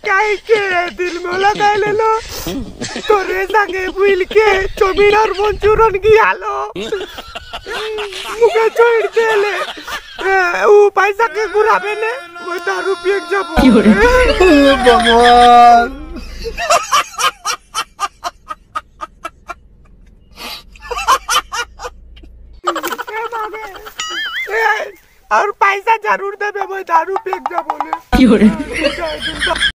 काहे के दिल में लगा ले लो तोरे संगे भूल के चौमिन और मंचूरियन की हालो मुझे छोड़ दे ले वो पैसा के गुराबे ने वो दारू पी के जाबो भगवान और पैसा जरूर देबे मैं दारू पी के जाबो ले